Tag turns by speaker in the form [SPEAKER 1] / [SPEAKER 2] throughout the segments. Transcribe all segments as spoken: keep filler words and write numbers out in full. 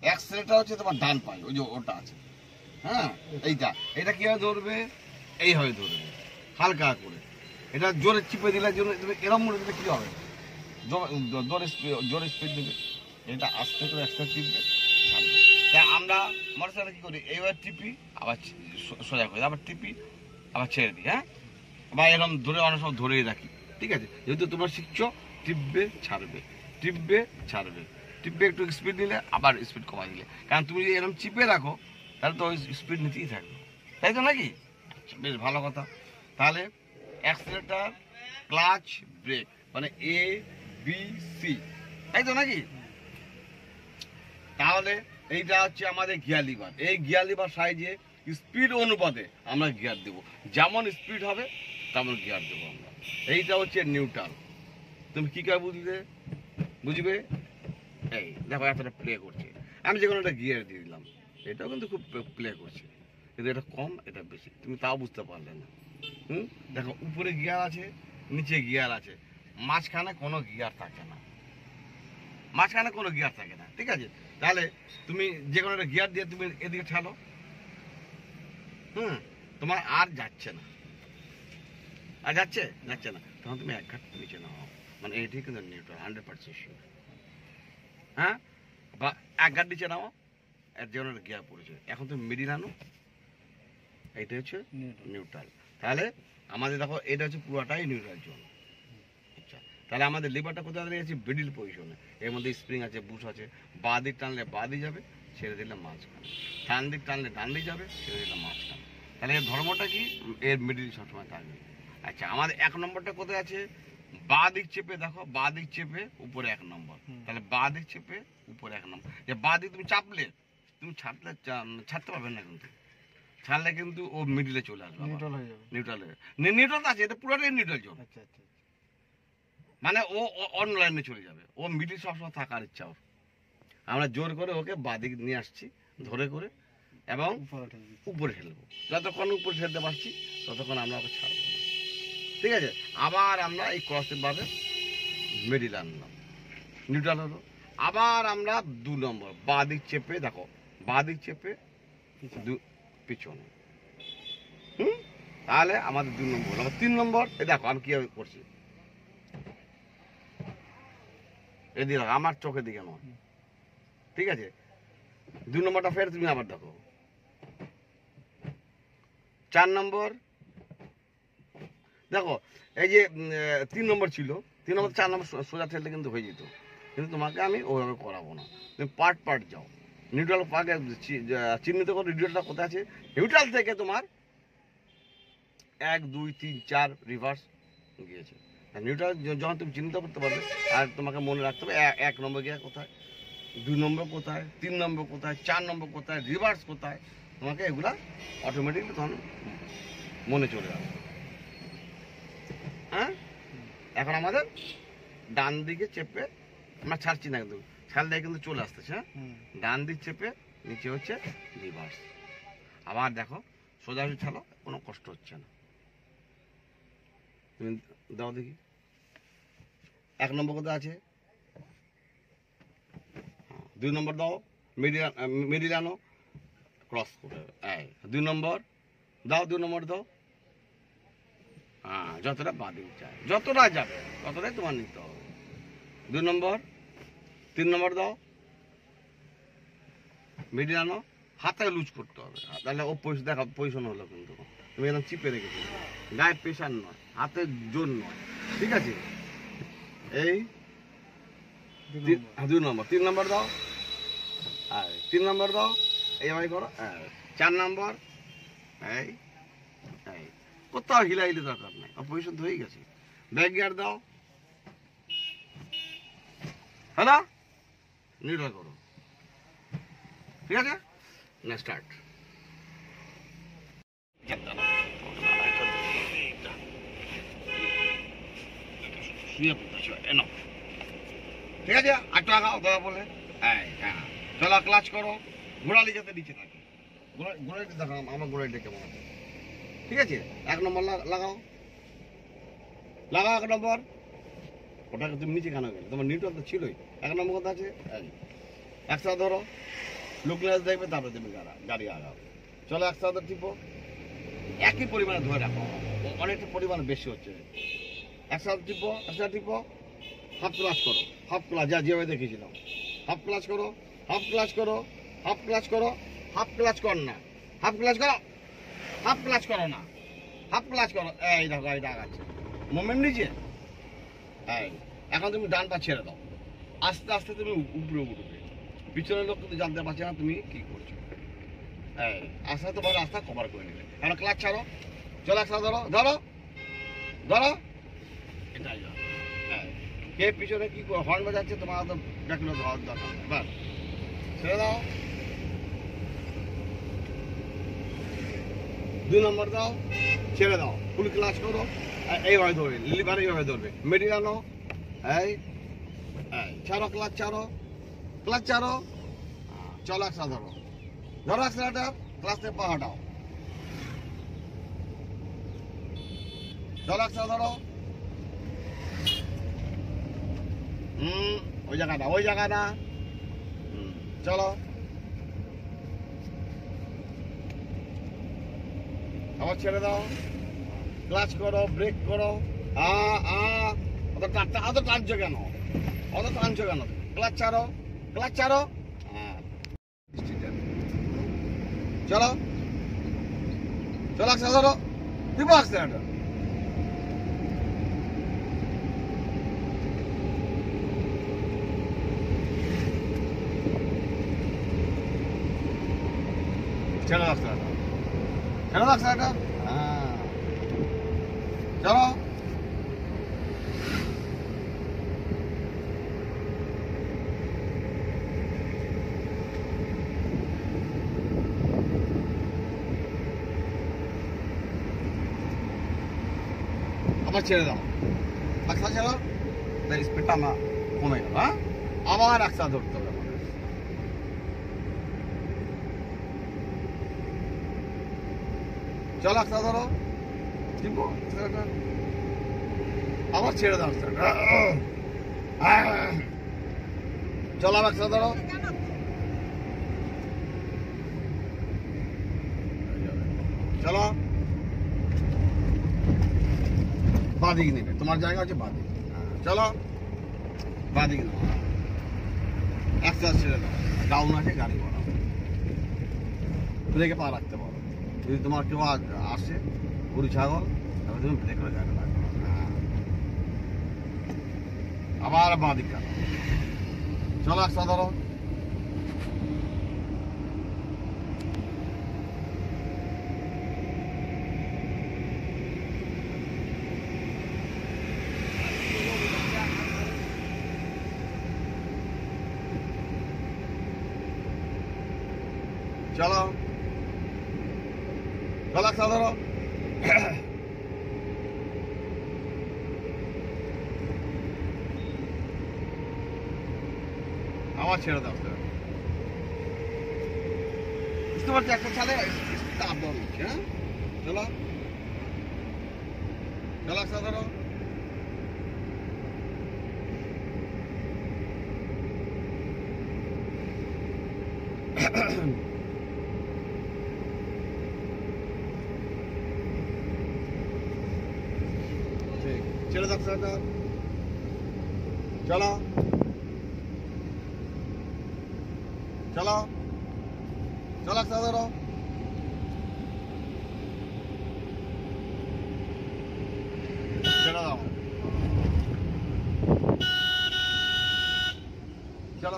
[SPEAKER 1] Accelerator হচ্ছে তোমার ডান পায়ে, ওই যে ওটা আছে, হ্যাঁ এইটা এটা কিভাবে ধরবে, এইভাবে ধরবে হালকা করে। এটা জোরে চিপে দিলে জন্য তুমি এরম মনে দিলে কী হবে, জোরে জোরে স্পিড দেবে, এটা আস্তে করে একসাথে টিপবে ছাড়বে। তাই আমরা মোটরসাইকেল কী করি, এইবার টিপি আবার সোজা করি, আবার টিপি আবার ছেড়ে দিই, হ্যাঁ বা এরকম ধরে অনেক সময় ধরেই রাখি, ঠিক আছে। যেহেতু তোমরা শিখছো, টিপবে ছাড়বে, টিপবে ছাড়বে, টিপবে একটু স্পিড দিলে আবার স্পিড কমাই দিলে, কারণ তুমি যদি এরকম চিপে রাখো তাহলে তো ওই স্পিড নিতেই থাকবে, তাই তো নাকি? বেশ ভালো কথা। তাহলে অ্যাক্সিলারেটর, ক্লাচ, ব্রেক মানে এ বি সি, তাই তো নাকি? তাহলে এইটা হচ্ছে আমাদের গিয়ার লিভার। এই গিয়ার লিভার সাইজে স্পিড অনুপাতে আমরা গিয়ার দেবো, যেমন স্পিড হবে তেমন গিয়ার দেবো আমরা। এইটা হচ্ছে নিউট্রাল। তুমি কী করে বুঝলে, বুঝবে? এই দেখো এতটা প্লে করছে, আমি যে কোনো একটা গিয়ার দিয়ে দিলাম, এটাও কিন্তু খুব প্লে করছে, কিন্তু এটা কম এটা বেশি, তুমি তাও বুঝতে পারলে না। হুম, দেখো উপরে গিয়ার আছে, নিচে গিয়ার আছে, মাঝখানে কোনো গিয়ার থাকে না, মাঝখানে কোনো গিয়ার থাকে না, ঠিক আছে। তাহলে তুমি যে কোনো একটা গিয়ার দিয়ে তুমি এদিকে ঠেলো, হুম, তোমার আর যাচ্ছে না, আর যাচ্ছে যাচ্ছে না, তখন তুমি এক ঘাট নিচে নাও, মানে এটাই কিন্তু নিউট্রাল, হান্ড্রেড পার্সেন্ট শিওর। হ্যাঁ, বা এক ঘাট নিচে নাও, এর জন্য গিয়ার পড়েছে, এখন তুমি মিডিল আনো, এইটা হচ্ছে নিউট্রাল। তাহলে আমাদের দেখো এটা হচ্ছে পুরোটাই নিউট্রাল জোন। আচ্ছা, তাহলে আমাদের লিভারটা কোথায় দাঁড়িয়েছে, মিডিল পজিশনে, এর মধ্যে স্প্রিং আছে, বুশ আছে, বাঁ দিক টানলে বাঁ দিক যাবে, ছেড়ে দিলে মাঝখানে, ডান দিক টানলে ডান দিক যাবে, ছেড়ে দিলে মাঝখানে। তাহলে এর ধর্মটা কি, এর মিডিল সবসময় থাকবে। আচ্ছা, আমাদের এক নম্বরটা কোথায় আছে, বাঁ দিক চেপে দেখো, বাঁ দিক চেপে উপরে এক নম্বর, তাহলে বাঁ দিক চেপে উপরে এক নম্বর। যে বাঁ দিক তুমি চাপলে, তুমি ছাড়লে ছাড়তে পারবে না, কিন্তু ছাড়লে কিন্তু ও মিডিলে চলে আসবে, নিউট্রাল হয়ে যাবে। নিউট্রাল হয়ে নিউট্রাল আছে, এটা পুরোটাই নিউট্রাল জোন। আচ্ছা আচ্ছা, মানে ও অন্য লাইনে চলে যাবে, ও মিডিল সবসময় থাকার ইচ্ছা ওর। আমরা জোর করে ওকে বাদিক নিয়ে আসছি ধরে করে, এবং উপরে ঠেলবো, যতক্ষণ উপরে ঠেলতে পারছি ততক্ষণ আমরা ওকে ছাড়বো, ঠিক আছে। আবার আমরা এই ক্রসের ভাবে মিডিল আনলাম, নিউট্রাল হলো। আবার আমরা দু নম্বর বাদিক চেপে দেখো, বাদিক চেপে পিছনে, হুম, তাহলে আমাদের দু নম্বর। আবার তিন নম্বর, এ দেখো আমি কিভাবে করছি, এদিকে আমার চোখের দিকে নয়, ঠিক আছে। দুই নম্বরটা ফের তুমি আবার দেখো, চার নম্বর দেখো, এই যে তিন নম্বর ছিল, তিন নম্বর চার নম্বর সোজা ঠেলতে কিন্তু হয়ে যেত, কিন্তু তোমাকে আমি ওইভাবে করাবো না, তুমি পার্ট পার্ট যাও। নিউট্রাল পার্কে চিহ্নিত করো নিউট্রালটা কোথায় আছে, নিউট্রাল থেকে তোমার এক দুই তিন চার রিভার্স গিয়েছে। নিউট্রাল যখন তুমি চিহ্নিত করতে পারবে, আর তোমাকে মনে রাখতে হবে এক নম্বর গিয়ে কোথায়, দুই নম্বর কোথায়, তিন নম্বর কোথায়, চার নম্বর কোথায়, রিভার্স কোথায়, তোমাকে এগুলা অটোমেটিকলি তখন মনে চলে যাবে। হ্যাঁ, এখন আমাদের ডান দিকে চেপে, আমরা ছাড়ছি না কিন্তু, ছাড়লে কিন্তু চলে আসতেছে, হ্যাঁ, ডান দিক চেপে নিচে হচ্ছে রিভার্স। আবার দেখো সোজাসুজি ছাড়ো, কোনো কষ্ট হচ্ছে না, তুমি দাও দেখি এক নম্বর কোথায় আছে, দুই নম্বর দাও, মিডিল মিডিল আনো, ক্রস করে দুই নম্বর দাও, দুই নম্বর দাও, হ্যাঁ, যতটা বাদিক যায়, যতটা যাবে ততটাই তোমার নিতে হবে। দুই নম্বর, তিন নম্বর দাও, মিডিল আনো, হাতে লুজ করতে হবে, তাহলে ও পয়সা দেখা পজিশন হলো, কিন্তু তুমি একদম চিপে রেখেছো, গায়ে প্রেশার নয়, হাতের জোর নয়, ঠিক আছে। এই দুই নম্বর, তিন নম্বর দাও, আর তিন নম্বর দাও, এইভাবে করো, চার নম্বর, এই এই কোথাও হিলাইলে দরকার নেই, পজিশন তো হয়ে গেছে। ব্যাক গিয়ার দাও, হ্যালো, নিউট্রাল করো, ঠিক আছে, না স্টার্ট। ঠিক আছে, আট টাকা দেওয়া বলে, হ্যাঁ হ্যাঁ, চলো ক্লাচ করো, ঘোড়ালি যাতে নিচে থাকে, ঘোড়ালিটা দেখো আমার ঘোড়ালিটা কেমন আছে, ঠিক আছে। এক নম্বর লাগাও, লাগাও এক নম্বর, ওটাকে তুমি নিচে কেন গেলে, তোমার নিউট্রাল তো ছিলই, এক নম্বর কথা আছে, একসাথে ধরো, লুকনেস দেখবে, তারপরে তুমি গাড়ি আগাবে। চলো একসাথে টিপো, একই পরিমাণে ধরে রাখো, অনেকটা পরিমাণ বেশি হচ্ছে। একসাথে টিপো, একসাথে টিপো, হাফ ক্লাচ করো, হাফ ক্লাচ যা যেভাবে দেখেছিলাম, হাফ ক্লাচ করো, হাফ ক্লাচ করো, হাফ ক্লাচ করো, হাফ ক্লাচ কর না, হাফ ক্লাচ করো, হাফ ক্লাচ করো না, হাফ ক্লাচ করো। এই দেখো গাড়িটা আগাচ্ছে, মোমেন্ট নিচে। এই এখন তুমি ডান পা ছেড়ে দাও, আস্তে আস্তে তুমি উপরে উঠবে, পিছনের লোক কিন্তু জানতে পারছে না তুমি কি করছো। এই আস্তে আস্তে বড় রাস্তা কভার করে নিলে। এখন ক্লাচ ছাড়ো, চলো একসাথে ধরো, ধরো ধরো, এটাই হ্যাঁ। কে পিছনে কি হর্ন বাজাচ্ছে তোমার তো দেখলো ধর দরকার নেই, বাস ছেড়ে দাও। দুই নম্বর দাও, ছেড়ে দাও, ফুল ক্লাচ করো, এইভাবে ধরবে, লিভার এইভাবে ধরবে, মেডিল আনো, এই ছাড়ো, ক্লাচ ছাড়ো, ক্লাচ ছাড়ো, চলো একসাথে ধরো, ধরো একসাথে, ক্লাচ থেকে পা হটাও, চলো একসাথে ধরো। হুম ওই জায়গাটা, ওই জায়গাটা, চলো আবার ছেড়ে দাও, ক্লাচ করো, ব্রেক করো, আ আ অত টানটা, অত টানছো কেন, অত টানছো কেন, ক্লাচ ছাড়ো, ক্লাচ ছাড়ো, হ্যাঁ চলো চলো একসাথে ধরো, দিব একসাথে, ছেড়ে দাও একসাথে, ছেড়ে দাও একসাথে, হ্যাঁ চলো আবার ছেড়ে দাও, একসাথে চলো, স্পিডটা না কমে গেল। হ্যাঁ আবার একসাথে ধরতে হবে, চলো একসাথে ধরো, আবার ছেড়ে দাও, চলো আবার একসাথে ধরো, চলো বাদিক নেবে, তোমার জায়গা হচ্ছে বাদিক, চলো বাদিক নেবে, একসাথে ছেড়ে দাও, ডাউন আছে গাড়ি বাড়াও, ব্রেকে পা রাখতে পারো, যদি তোমার কেউ আসে গরু ছাগল তাহলে তুমি ব্রেক করে গাড়ি লাগবে, আবার বাঁ দিক কাটো, চলো একসাথে ধরো, চলো চলো একসাথে ধরো, আবার ছেড়ে দাও, বুঝতে পারছি একটা ছালে আপ ডাউন হচ্ছে। হ্যাঁ চলো চলো একসাথে ধরো, ছেড়ে দাও, চলো চলো চলো একসাথে ধরো, ছেড়ে দাও, চলো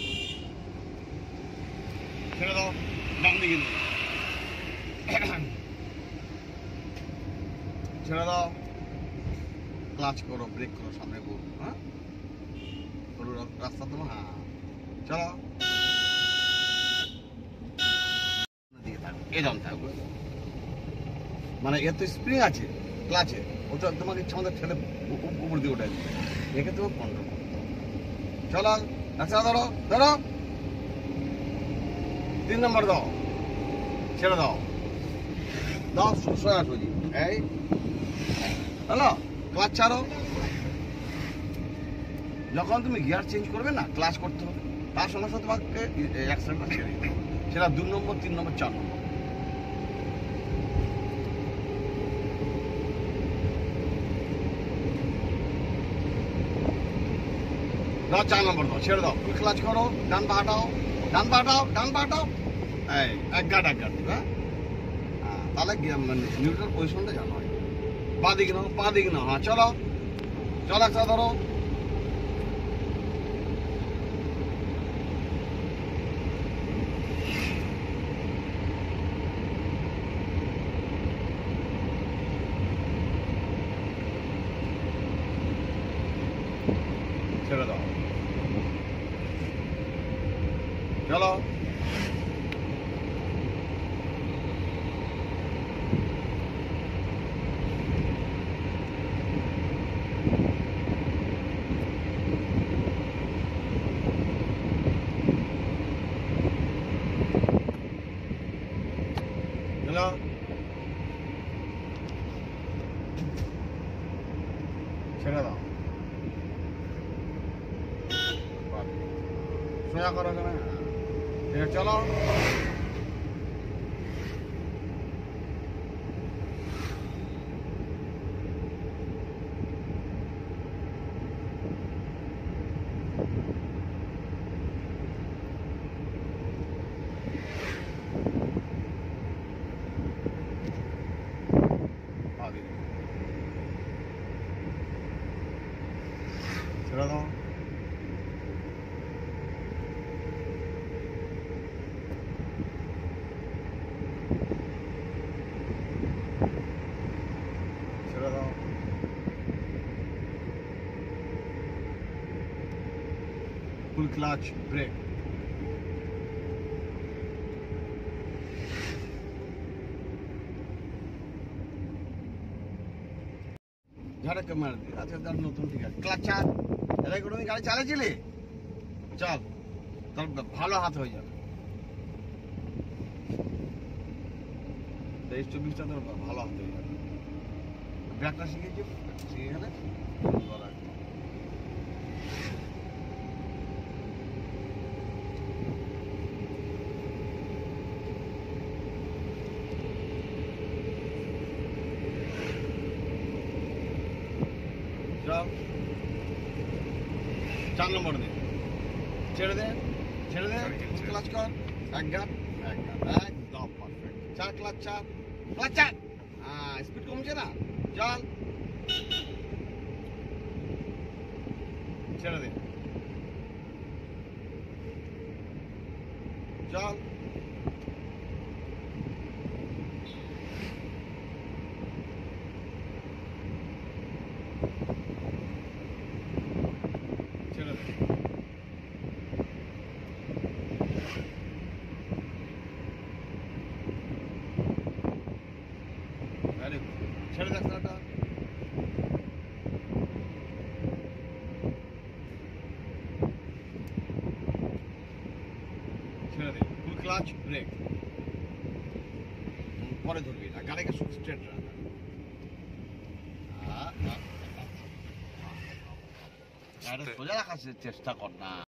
[SPEAKER 1] ছেড়ে দাও, ডান দিকে ছেড়ে দাও, ক্লাচ করো, ব্রেক করো, সামনে গরু, হ্যাঁ গরু রাস্তা তোমার, হ্যাঁ চলো দিকে থাকবে, এরকম থাকবে, মানে এর তো স্প্রিং আছে ক্লাচে, ওটা তোমাকে ইচ্ছা আমাদের ঠেলে উপর দিয়ে উঠে দিবে, একে তুমি কন্ট্রোল করো, চলো একসাথে ধরো, ধরো তিন নম্বর দাও, ছেড়ে দাও, দাও সোজাসুজি, এই হ্যালো ক্লাচ ছাড়ো, যখন তুমি গিয়ার চেঞ্জ করবে না ক্লাচ করতে হবে, তার সঙ্গে সাথে তোমাকে অ্যাক্সিডেন্টটা ছেড়ে দিতে হবে। সেটা দু নম্বর, তিন নম্বর, চার নম্বর। দাও চার নম্বর দাও, ছেড়ে দাও, ফুল ক্লাচ করো, ডান পা হাঁটাও, ডান পা হাঁটাও, ডান পা হাঁটাও, এই এক গাঁট এক গাঁট, হ্যাঁ তাহলে নিউট্রাল পজিশনটা জানো হয়। পা দিক নাও, পা দিক নাও, হ্যাঁ চলো চলো, একটা ধরো, ছেড়ে দাও, চলো চলো, ছেড়ে দাও, সোজা করো কেন, ঠিক আছে চলো, ছেড়ে দাও, ছেড়ে দাও, ফুল ক্লাচ ব্রেক, ঝাড়কে মার দি, আচ্ছা তার নতুন ঠিক আছে, ক্লাচ চার, এটাই কোনো গাড়ি চালিয়েছিলি, চল তার ভালো হাত হয়ে যাবে, তেইশ চব্বিশটা তোর ভালো হাত হয়ে যাবে, ব্যাগটা শিখেছি, শিখে গেলে যাও, চার নম্বর দে, ছেড়ে দে, ছেড়ে দে, ক্লাচ কর, এক গাঁট এক গাঁট, একদম পারফেক্ট, চার ক্লাচ চার, ক্লাচ চার, হ্যাঁ স্পিড কমছে না, চল, ছেড়ে দে, চল, ছেড়ে দে, ভেরি গুড, ছেড়ে দে একটা, ছেড়ে দে, ফুল ক্লাচ ব্রেক, পরে ধরবি না, গাড়িকে স্ট্রেট রাখ, সোজা রাখার চেষ্টা কর না।